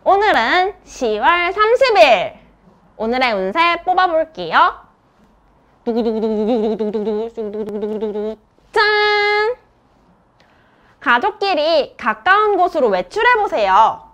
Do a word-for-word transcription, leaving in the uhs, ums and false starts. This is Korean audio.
오늘은 시월 삼십일! 오늘의 운세 뽑아볼게요. 두구두구두구두구두구두구두구두구두구두구두구 짠! 가족끼리 가까운 곳으로 외출해보세요.